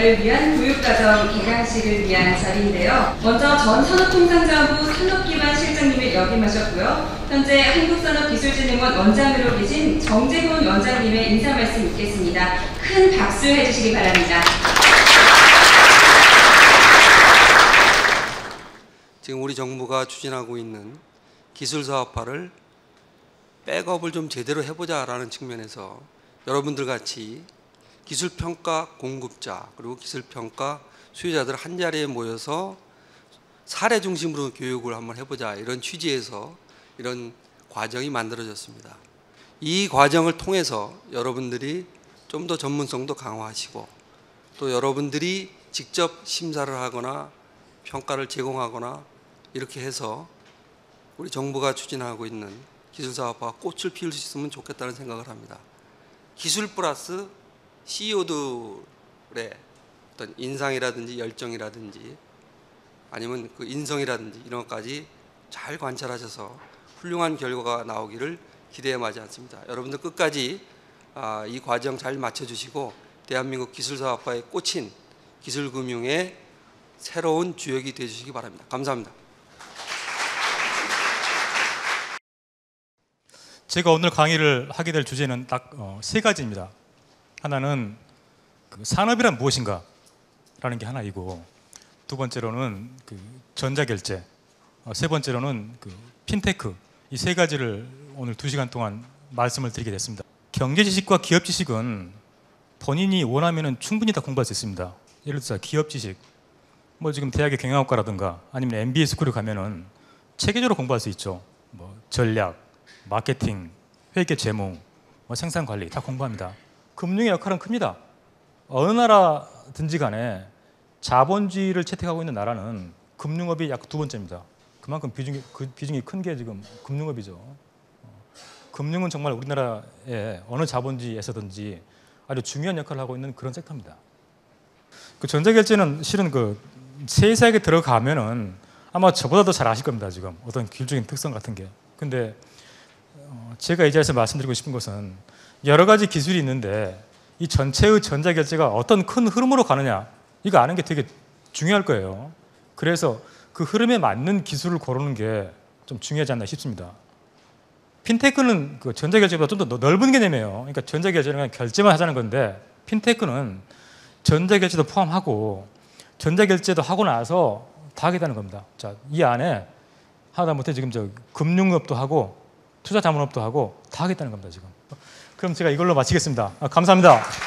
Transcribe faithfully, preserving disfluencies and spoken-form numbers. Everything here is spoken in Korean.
나를 위한 교육과정 개강식을 위한 자리인데요. 먼저 전 산업통상자원부 산업기반 실장님을 역임하셨고요. 현재 한국산업기술진흥원 원장으로 계신 정재훈 원장님의 인사 말씀 있겠습니다. 큰 박수 해주시기 바랍니다. 지금 우리 정부가 추진하고 있는 기술사업화를 백업을 좀 제대로 해보자라는 측면에서 여러분들 같이 기술평가 공급자 그리고 기술평가 수요자들 한 자리에 모여서 사례 중심으로 교육을 한번 해보자 이런 취지에서 이런 과정이 만들어졌습니다. 이 과정을 통해서 여러분들이 좀 더 전문성도 강화하시고 또 여러분들이 직접 심사를 하거나 평가를 제공하거나 이렇게 해서 우리 정부가 추진하고 있는 기술사업화 꽃을 피울 수 있으면 좋겠다는 생각을 합니다. 기술 플러스 씨이오들의 어떤 인상이라든지 열정이라든지 아니면 그 인성이라든지 이런 것까지 잘 관찰하셔서 훌륭한 결과가 나오기를 기대해 마지 않습니다. 여러분들 끝까지 이 과정 잘 맞춰주시고 대한민국 기술사업화의 꽃인 기술금융의 새로운 주역이 되어주시기 바랍니다. 감사합니다. 제가 오늘 강의를 하게 될 주제는 딱 세 가지입니다. 하나는 그 산업이란 무엇인가 라는 게 하나이고, 두 번째로는 그 전자결제, 세 번째로는 그 핀테크, 이 세 가지를 오늘 두 시간 동안 말씀을 드리게 됐습니다. 경제 지식과 기업 지식은 본인이 원하면 충분히 다 공부할 수 있습니다. 예를 들어서 기업 지식, 뭐 지금 대학의 경영학과라든가 아니면 엠비에이 스쿨에 가면은 체계적으로 공부할 수 있죠. 뭐 전략, 마케팅, 회계 재무, 뭐 생산 관리 다 공부합니다. 금융의 역할은 큽니다. 어느 나라든지 간에 자본주의를 채택하고 있는 나라는 금융업이 약 두 번째입니다. 그만큼 비중이, 그 비중이 큰 게 지금 금융업이죠. 금융은 정말 우리나라의 어느 자본주의에서든지 아주 중요한 역할을 하고 있는 그런 섹터입니다. 그 전자결제는 실은 그 세세하게 들어가면은 아마 저보다도 잘 아실 겁니다. 지금 어떤 기술적인 특성 같은 게. 근데 제가 이 자리에서 말씀드리고 싶은 것은 여러 가지 기술이 있는데 이 전체의 전자결제가 어떤 큰 흐름으로 가느냐, 이거 아는 게 되게 중요할 거예요. 그래서 그 흐름에 맞는 기술을 고르는 게 좀 중요하지 않나 싶습니다. 핀테크는 그 전자결제보다 좀 더 넓은 개념이에요. 그러니까 전자결제는 그냥 결제만 하자는 건데, 핀테크는 전자결제도 포함하고 전자결제도 하고 나서 다 하겠다는 겁니다. 자, 이 안에 하다못해 지금 저 금융업도 하고 투자자문업도 하고 다 하겠다는 겁니다. 지금. 그럼 제가 이걸로 마치겠습니다. 아, 감사합니다.